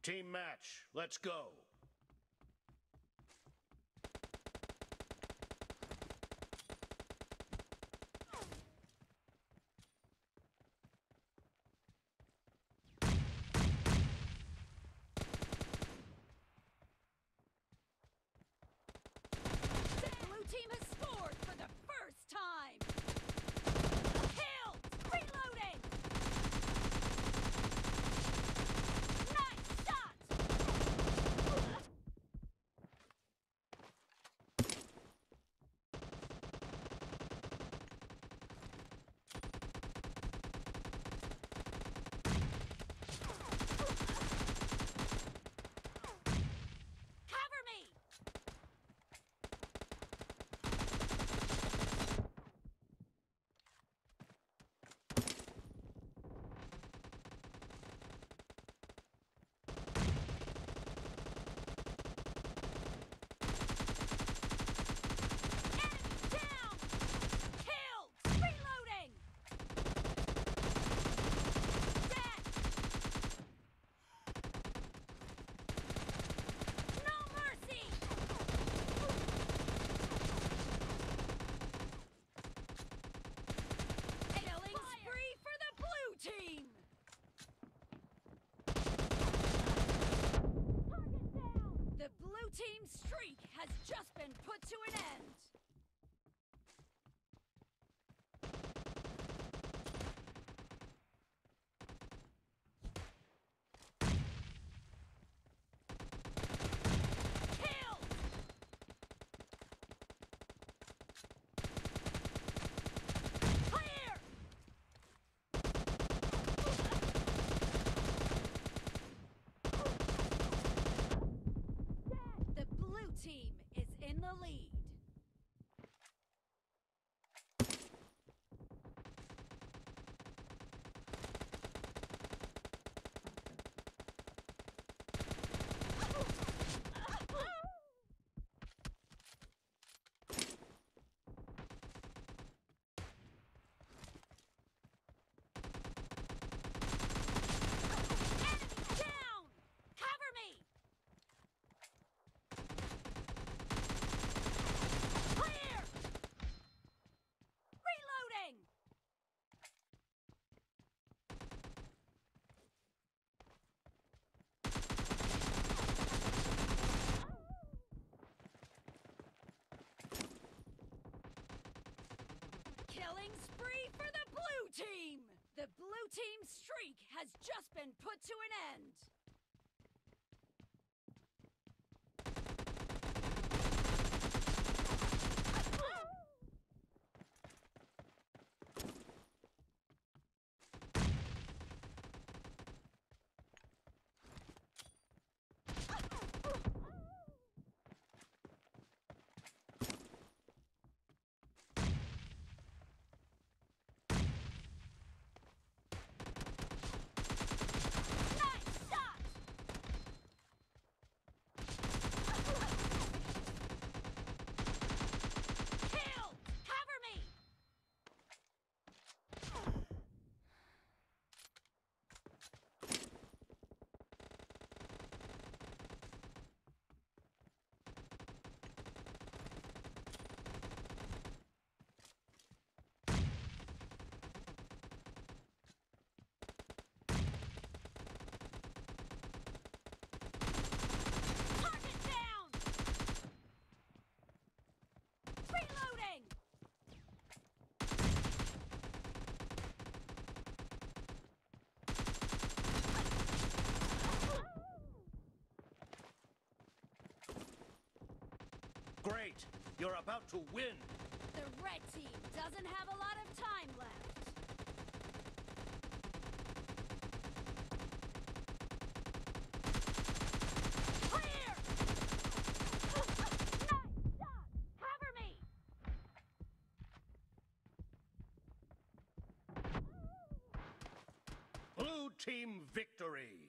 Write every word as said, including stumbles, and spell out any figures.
Team match, let's go. Blue team has scored for the first time! Kill! Reloading! Nice shot! Cover me! Enemy down! Killed! Reloading! Dead! No mercy! Killing spree for the blue team! Target down! The blue team's streak has just been put to an end! Kill! Clear! The blue team is in the lead. Enemy down! Cover me! Clear! Reloading! Killing spree for the blue team! The blue team's streak has just been put to an end. Nice shot! Kill! Cover me! Target down! Reloading! Great, you're about to win. The red team doesn't have a lot of time left. Clear! Nice shot! Cover me! Blue team victory.